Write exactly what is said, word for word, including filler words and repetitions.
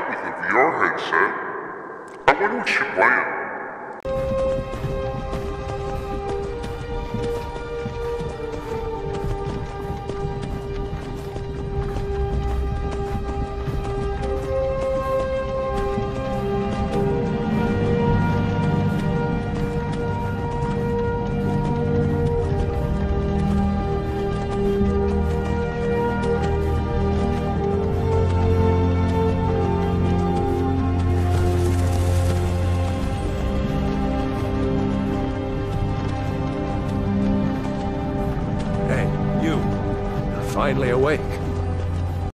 out with a V R headset. I wonder what she's playing. Finally awake.